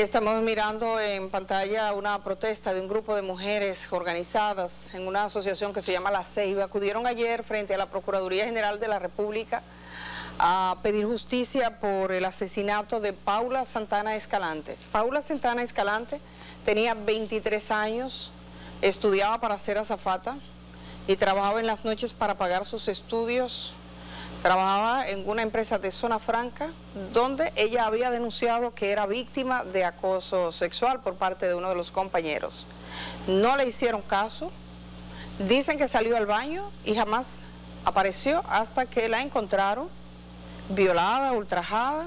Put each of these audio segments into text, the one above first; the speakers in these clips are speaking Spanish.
Estamos mirando en pantalla una protesta de un grupo de mujeres organizadas en una asociación que se llama La Ceiba. Acudieron ayer frente a la Procuraduría General de la República a pedir justicia por el asesinato de Paula Santana Escalante. Paula Santana Escalante tenía 23 años, estudiaba para ser azafata y trabajaba en las noches para pagar sus estudios. Trabajaba en una empresa de Zona Franca, donde ella había denunciado que era víctima de acoso sexual por parte de uno de los compañeros. No le hicieron caso, dicen que salió al baño y jamás apareció hasta que la encontraron violada, ultrajada,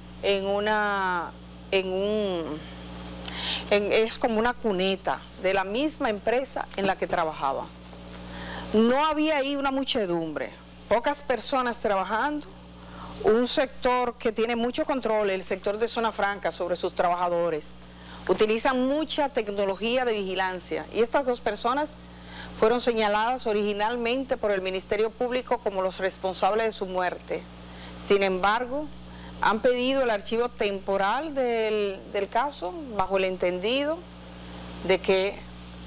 es como una cuneta de la misma empresa en la que trabajaba. No había ahí una muchedumbre. Pocas personas trabajando, un sector que tiene mucho control, el sector de Zona Franca, sobre sus trabajadores. Utilizan mucha tecnología de vigilancia y estas dos personas fueron señaladas originalmente por el Ministerio Público como los responsables de su muerte. Sin embargo, han pedido el archivo temporal del caso bajo el entendido de que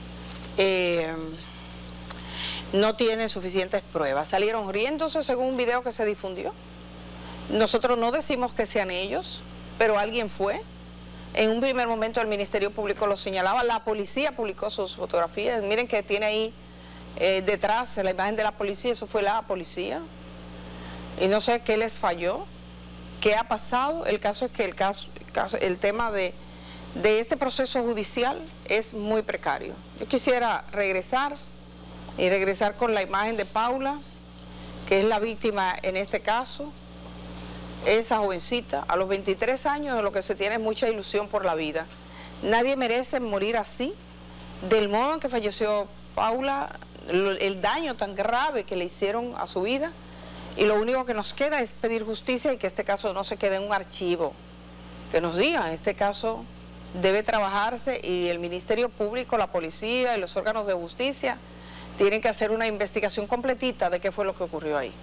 no tienen suficientes pruebas. Salieron riéndose según un video que se difundió. Nosotros no decimos que sean ellos, pero alguien fue. En un primer momento el Ministerio Público lo señalaba, la policía publicó sus fotografías. Miren que tiene ahí detrás la imagen de la policía, eso fue la policía. Y no sé qué les falló, qué ha pasado. El caso es que el tema de este proceso judicial es muy precario. Yo quisiera regresar con la imagen de Paula, que es la víctima en este caso. Esa jovencita, a los 23 años, de lo que se tiene es mucha ilusión por la vida. Nadie merece morir así, del modo en que falleció Paula, el daño tan grave que le hicieron a su vida, y lo único que nos queda es pedir justicia y que este caso no se quede en un archivo, que nos digan, este caso debe trabajarse y el Ministerio Público, la policía y los órganos de justicia tienen que hacer una investigación completita de qué fue lo que ocurrió ahí.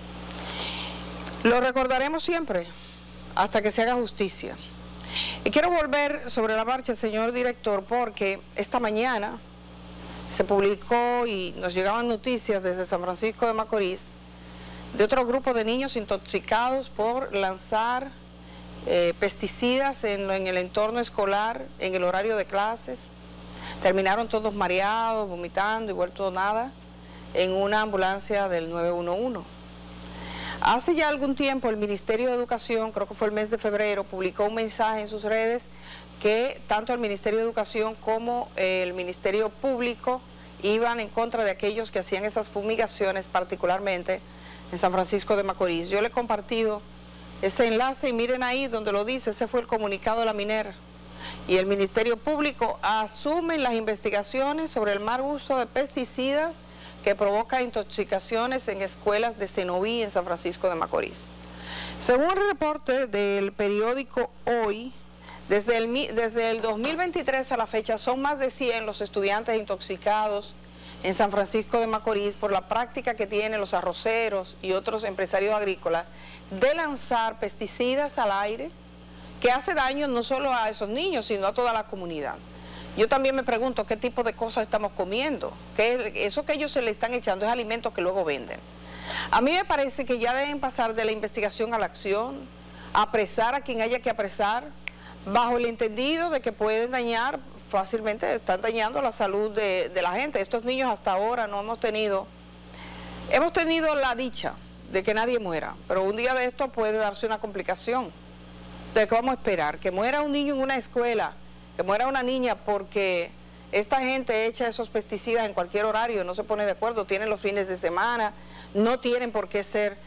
Lo recordaremos siempre hasta que se haga justicia. Y quiero volver sobre la marcha, señor director, porque esta mañana se publicó y nos llegaban noticias desde San Francisco de Macorís de otro grupo de niños intoxicados por lanzar pesticidas en el entorno escolar, en el horario de clases. Terminaron todos mareados, vomitando y vuelto nada en una ambulancia del 911. Hace ya algún tiempo el Ministerio de Educación, creo que fue el mes de febrero, publicó un mensaje en sus redes que tanto el Ministerio de Educación como el Ministerio Público iban en contra de aquellos que hacían esas fumigaciones, particularmente en San Francisco de Macorís. Yo le he compartido ese enlace y miren ahí donde lo dice, ese fue el comunicado de la Miner. Y el Ministerio Público asume las investigaciones sobre el mal uso de pesticidas que provoca intoxicaciones en escuelas de Cenoví en San Francisco de Macorís. Según el reporte del periódico Hoy, desde el 2023 a la fecha son más de 100 los estudiantes intoxicados en San Francisco de Macorís por la práctica que tienen los arroceros y otros empresarios agrícolas de lanzar pesticidas al aire que hace daño no solo a esos niños, sino a toda la comunidad. Yo también me pregunto qué tipo de cosas estamos comiendo, que eso que ellos se le están echando es alimentos que luego venden. A mí me parece que ya deben pasar de la investigación a la acción, apresar a quien haya que apresar, bajo el entendido de que pueden dañar fácilmente, están dañando la salud de la gente. Estos niños hasta ahora no hemos tenido la dicha de que nadie muera, pero un día de esto puede darse una complicación. ¿De qué vamos a esperar? Que muera un niño en una escuela, que muera una niña porque esta gente echa esos pesticidas en cualquier horario, no se pone de acuerdo, tienen los fines de semana, no tienen por qué ser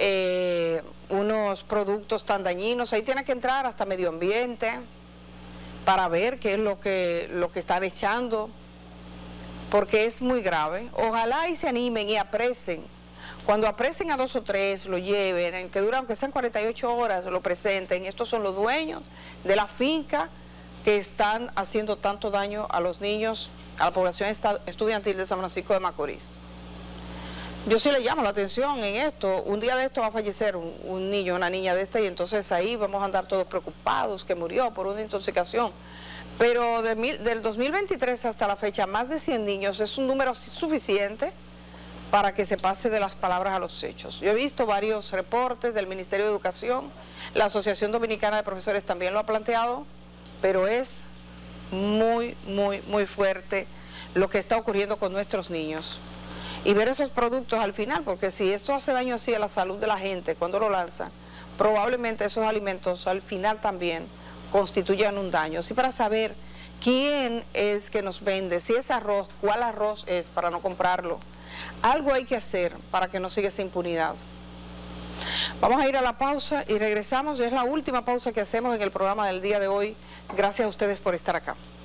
unos productos tan dañinos. Ahí tiene que entrar hasta medio ambiente para ver qué es lo que están echando, porque es muy grave. Ojalá y se animen y apresen. Cuando apresen a 2 o 3, lo lleven, que duran, aunque sean 48 horas, lo presenten. Estos son los dueños de la finca que están haciendo tanto daño a los niños, a la población estudiantil de San Francisco de Macorís. Yo sí le llamo la atención en esto. Un día de esto va a fallecer un niño, una niña de esta, y entonces ahí vamos a andar todos preocupados que murió por una intoxicación. Pero del 2023 hasta la fecha, más de 100 niños es un número suficiente para que se pase de las palabras a los hechos. Yo he visto varios reportes del Ministerio de Educación, la Asociación Dominicana de Profesores también lo ha planteado, pero es muy, muy, muy fuerte lo que está ocurriendo con nuestros niños. Y ver esos productos al final, porque si esto hace daño así a la salud de la gente cuando lo lanzan, probablemente esos alimentos al final también constituyan un daño. Así para saber quién es que nos vende, si es arroz, cuál arroz es para no comprarlo. Algo hay que hacer para que no siga esa impunidad. Vamos a ir a la pausa y regresamos. Es la última pausa que hacemos en el programa del día de hoy. Gracias a ustedes por estar acá.